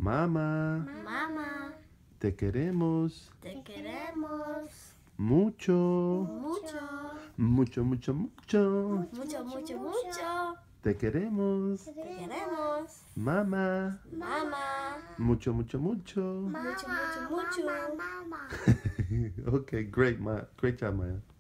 Mamá. Mamá. Te queremos. Te queremos. Mucho. Mucho. Mucho, mucho, mucho. Mucho, mucho, mucho. Te queremos. Te queremos. Mamá. Mamá. Mucho, mucho, mucho. Mucho, mucho, mucho. Okay, great, Great job, Maya.